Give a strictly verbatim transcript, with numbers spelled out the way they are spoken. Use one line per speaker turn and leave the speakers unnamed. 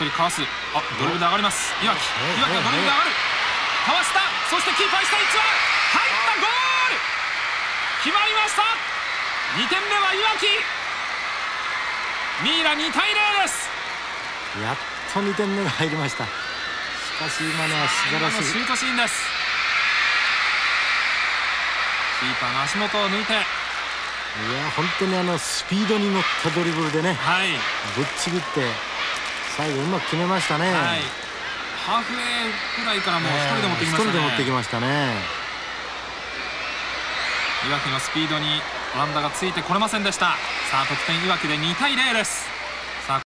りかわす。あ、ドリブルで上がります。いわき、いわきがドリブルで上がる。かわした。そしてキーパー下一番入った。ゴール決まりました。にてんめはいわき。ミイラにたいゼロです。
やっとにてんめが入りました。しかし今のは素晴らしい
シュートシーンです。キーパーの足元を抜いて、いや
本当にあのスピードに乗ったドリブルでね、
はい、
ぶっちぎって最後うまく決めましたね。
はい、ハーフウェイくらいからもう一人で持ってきましたね。
一人で持ってきましたね。
いわきのスピードにオランダがついてこれませんでした。さあ得点いわきでにたいゼロです。